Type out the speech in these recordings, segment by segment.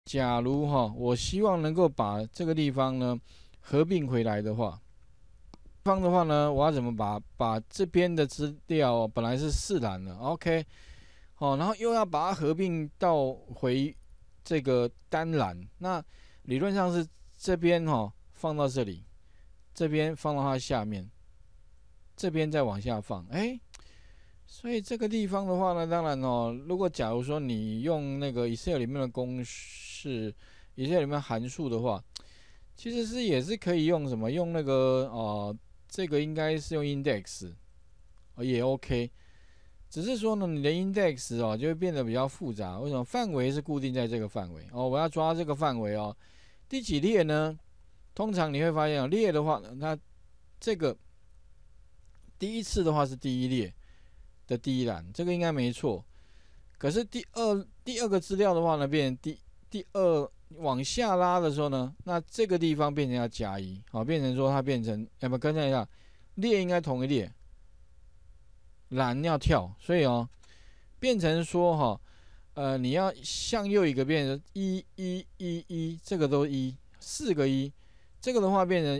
假如我希望能够把这个地方呢合并回来的话，我要怎么把这边的资料本来是4栏的 ，OK， 然后又要把它合并到回这个单栏，那理论上是这边放到这里，这边放到它下面，这边再往下放，所以这个地方的话呢，当然如果假如说你用那个 Excel 里面的公式，Excel 里面函数的话，其实也是可以用什么？用那个这个应该是用 index，也 OK。只是说呢，你的 index 就会变得比较复杂。为什么？范围是固定在这个范围我要抓这个范围第几列呢？通常你会发现列的话呢，它这个第一次的话是第一列的第一栏，这个应该没错。可是第二个资料的话呢，变成第二往下拉的时候呢，那这个地方变成要加1，变成说它变成跟上一下，列应该同一列，栏要跳，所以变成说你要向右一个变成1，这个都4个1，这个的话变成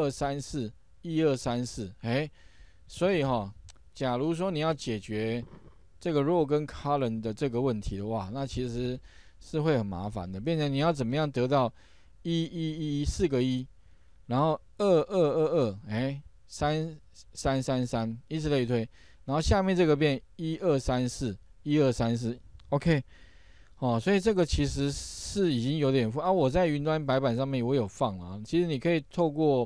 1234，所以假如说你要解决这个 row 跟 column 的这个问题的话，那其实是会很麻烦的，变成你要怎么样得到4个1，然后2222，3333，以此类推，然后下面这个变1234，OK，所以这个其实是已经有点复我在云端白板上面我有放了，其实你可以透过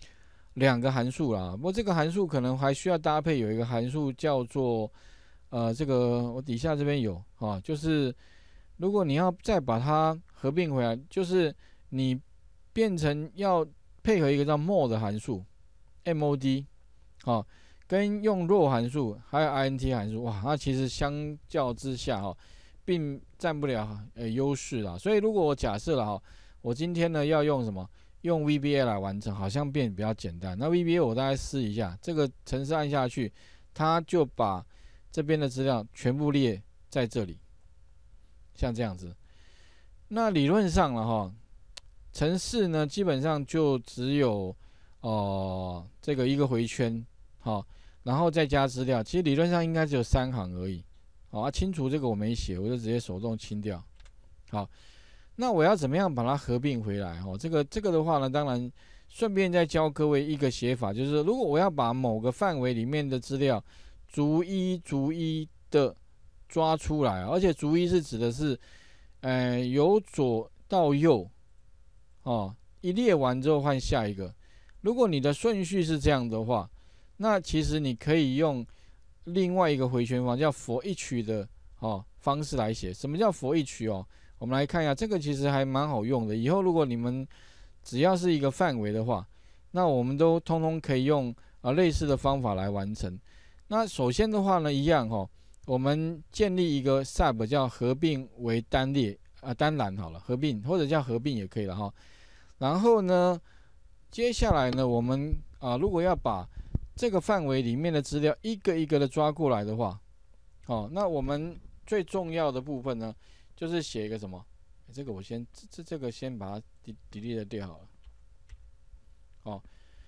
2个函数啦，不过这个函数可能还需要搭配有一个函数叫做这个我底下这边有就是如果你要再把它合并回来，就是你变成要配合一个叫 mod 函数 ，mod， 跟用 row 函数还有 int 函数，哇，那其实相较之下并占不了优势啦。所以如果我假设了我今天呢要用什么？用 VBA 来完成，好像变比较简单。那 VBA 我大概试一下，这个程式按下去，它就把这边的资料全部列在这里，像这样子。那理论上了程式呢基本上就只有这个一个回圈，然后再加资料，其实理论上应该只有3行而已。清除这个我没写，我就直接手动清掉。好。那我要怎么样把它合并回来？这个的话呢，当然顺便再教各位一个写法，就是如果我要把某个范围里面的资料逐一的抓出来，而且逐一是指的是，由左到右，一列完之后换下一个。如果你的顺序是这样的话，那其实你可以用另外一个回旋方叫 for each 的方式来写。什么叫 for each 我们来看一下，这个其实还蛮好用的。以后如果你们只要是一个范围的话，那我们都通通可以用类似的方法来完成。那首先的话呢，一样我们建立一个 sub 叫合并为单列单栏好了，合并或者叫合并也可以了然后呢，接下来呢，我们如果要把这个范围里面的资料一个一个的抓过来的话，那我们最重要的部分呢，就是写一个什么？这个我先这个先把它 delete 掉好了。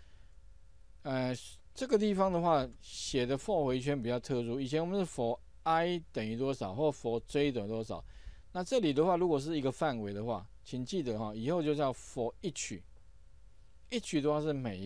这个地方的话写的 for 回圈比较特殊，以前我们是 for i 等于多少，或 for j 等于多少。那这里的话，如果是一个范围的话，请记得以后就叫 for each 的话是每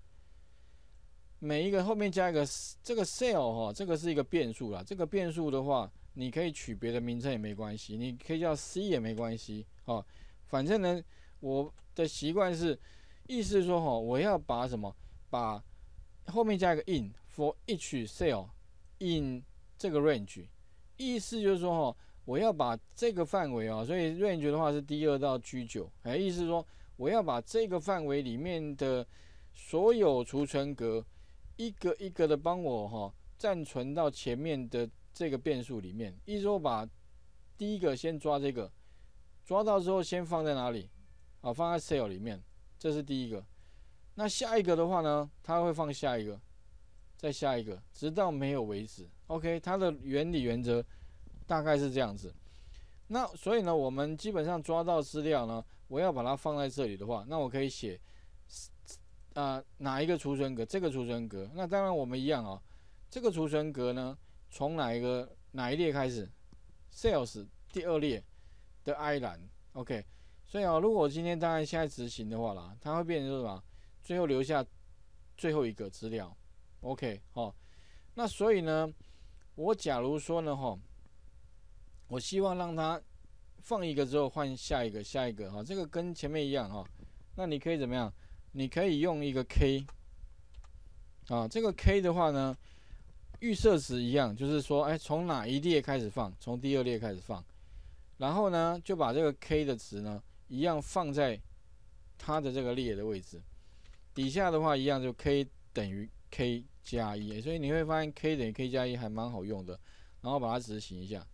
一个后面加一个这个 cell 这个是一个变数啦。这个变数的话，你可以取别的名称也没关系，你可以叫 C 也没关系反正呢，我的习惯是，意思是说我要把什么，把后面加一个 in for each cell in 这个 range， 意思就是说我要把这个范围所以 range 的话是 D2 到 G9， 意思是说我要把这个范围里面的所有储存格一个一个的帮我暂存到前面的这个变数里面，意思说把第一个先抓这个，抓到之后先放在哪里？放在 cell 里面，这是第一个。那下一个的话呢，它会放下一个，再下一个，直到没有为止。OK， 它的原理原则大概是这样子。 那所以呢，我们基本上抓到资料呢，我要把它放在这里的话，那我可以写哪一个储存格，这个储存格。那当然我们一样啊，这个储存格呢，从哪一列开始 ？Sales 第2列的 I 栏 ，OK。所以啊，如果我今天当然现在执行的话啦，它会变成什么？最后留下最后一个资料 ，OK， 哦。那所以呢，我假如说呢，我希望让它放一个之后换下一个，哈，这个跟前面一样哈。那你可以怎么样？你可以用一个 K 啊，这个 K 的话呢，预设值一样，就是说，从哪一列开始放？从第2列开始放，然后呢，就把这个 K 的值呢，一样放在它的这个列的位置。底下的话一样，就 K 等于 K 加1，所以你会发现 K 等于 K 加1还蛮好用的。然后把它执行一下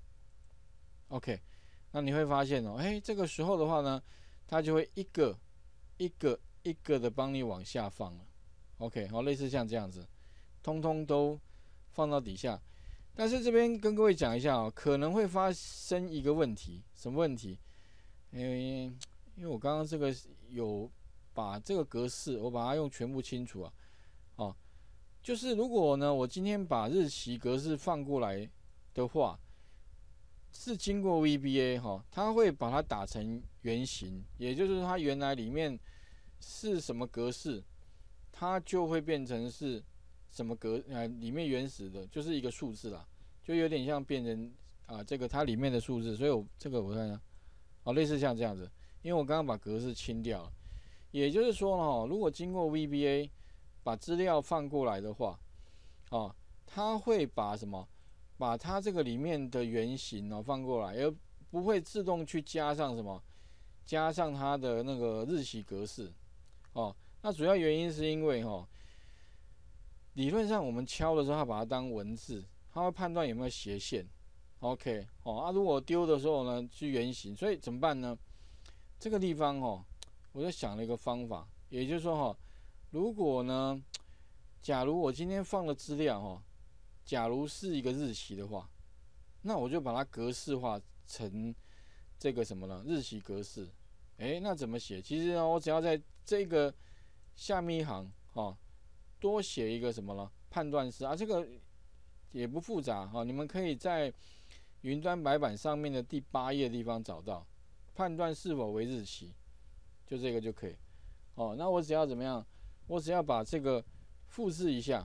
，OK。那你会发现这个时候的话呢，它就会一个的帮你往下放了 ，OK， 好，类似像这样子，通通都放到底下。但是这边跟各位讲一下可能会发生一个问题，什么问题？因为我刚刚这个有把这个格式，我把它用全部清除就是如果呢，我今天把日期格式放过来的话，是经过 VBA 它会把它打成原型，也就是它原来里面是什么格式，它就会变成是什么里面原始的就是一个数字啦，就有点像变成这个它里面的数字，所以我看一下类似像这样子，因为我刚刚把格式清掉了，也就是说呢如果经过 VBA 把资料放过来的话它会把什么？把它这个里面的原型放过来，而不会自动去加上什么？加上它的那个日期格式那主要原因是因为理论上我们敲的时候，它把它当文字，它会判断有没有斜线。OK 如果丢的时候呢是圆形，所以怎么办呢？这个地方我就想了一个方法，也就是说如果呢，假如我今天放的资料假如是一个日期的话，那我就把它格式化成这个什么呢？日期格式。那怎么写？其实呢，我只要在这个下面一行多写一个什么呢？判断式这个也不复杂你们可以在云端白板上面的第8页的地方找到，判断是否为日期，就这个就可以。那我只要怎么样？我只要把这个复制一下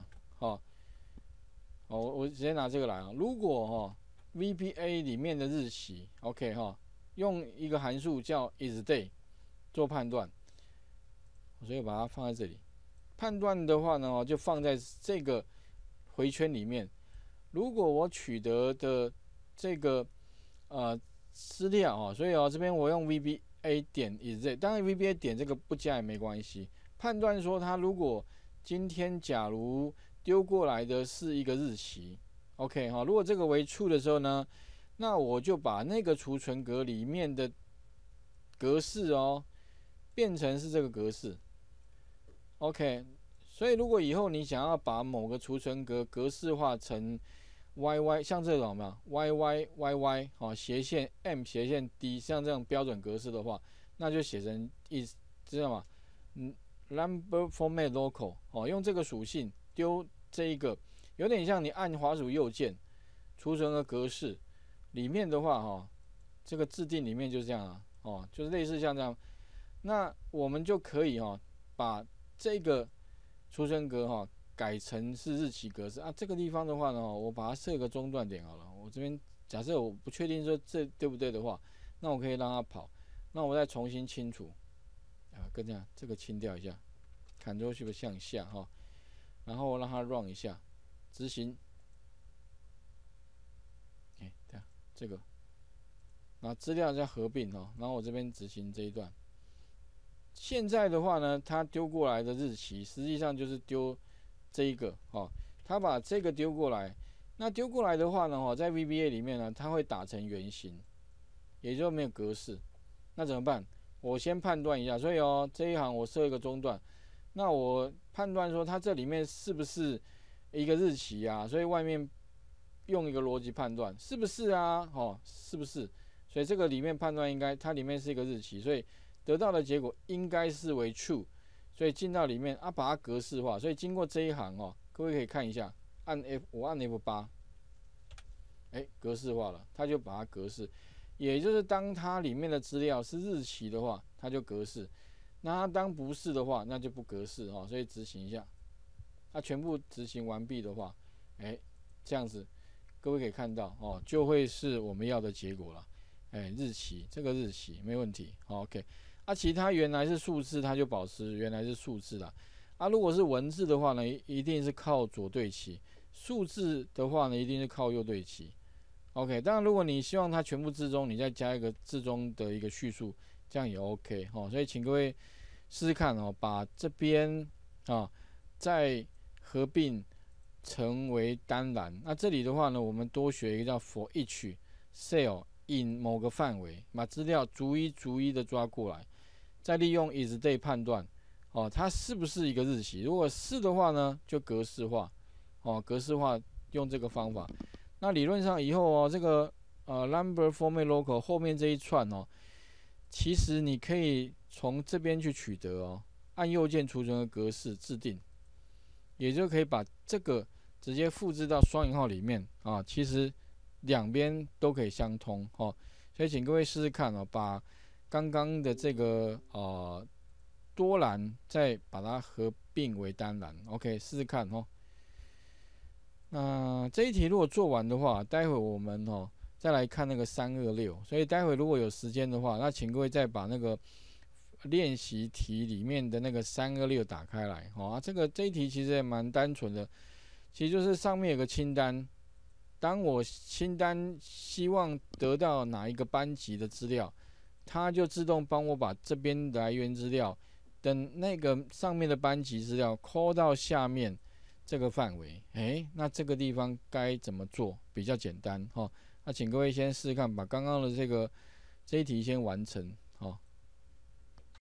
我直接拿这个来如果VBA 里面的日期 OK 用一个函数叫 isDate 做判断，所以把它放在这里。判断的话呢就放在这个回圈里面。如果我取得的这个资料所以这边我用 VBA 点 isDate， 当然 VBA 点这个不加也没关系。判断说它如果今天假如丢过来的是一个日期 ，OK 如果这个为 true 的时候呢，那我就把那个储存格里面的格式变成是这个格式 ，OK。所以如果以后你想要把某个储存格格式化成 YY， 像这种嘛 YY 斜线 M 斜线 D， 像这种标准格式的话，那就写成知道吗？Number format local 用这个属性丢这一个，有点像你按滑鼠右键储存个格式，里面的话这个制定里面就这样就是类似像这样，那我们就可以把这个储存格改成是日期格式这个地方的话呢我把它设个中断点好了，我这边假设我不确定说这对不对的话，那我可以让它跑，那我再重新清除跟这样这个清掉一下 ，Ctrl Shift 向下然后让它 run 一下，执行。对这个，然后资料再合并然后我这边执行这一段。现在的话呢，它丢过来的日期实际上就是丢这一个它把这个丢过来，那丢过来的话呢在 VBA 里面呢，它会打成圆形，也就没有格式。那怎么办？我先判断一下，所以这一行我设一个中断，那我判断说它这里面是不是一个日期所以外面用一个逻辑判断，是不是是不是？ 所以这个里面判断应该它里面是一个日期，所以得到的结果应该是为 true， 所以进到里面啊，把它格式化。所以经过这一行哦，各位可以看一下，我按 F8，格式化了，它就把它格式。也就是当它里面的资料是日期的话，它就格式；那它当不是的话，那就不格式哦。所以执行一下，它全部执行完毕的话，这样子，各位可以看到哦，就会是我们要的结果了。日期这个日期没问题，好 ，OK。其他原来是数字，它就保持原来是数字啦。如果是文字的话呢，一定是靠左对齐；数字的话呢，一定是靠右对齐。OK， 当然如果你希望它全部字中，你再加一个字中的一个叙述，这样也 OK 哦。所以请各位试试看哦，把这边再合并成为单栏。那这里的话呢，我们多学一个叫 for each cell in 某个范围，把资料逐一的抓过来，再利用 is day 判断它是不是一个日期。如果是的话呢，就格式化格式化用这个方法。那理论上以后这个number format local 后面这一串其实你可以从这边去取得按右键储存的格式制定，也就可以把这个直接复制到双引号里面其实两边都可以相通所以请各位试试看把刚刚的这个多栏再把它合并为单栏 ，OK， 试试看那这一题如果做完的话，待会我们再来看那个326。所以待会如果有时间的话，那请各位再把那个练习题里面的那个326打开来这一题其实也蛮单纯的，其实就是上面有个清单，当我清单希望得到哪一个班级的资料，它就自动帮我把这边来源资料等那个上面的班级资料 call 到下面这个范围，那这个地方该怎么做比较简单那请各位先试试看，把刚刚的这一题先完成。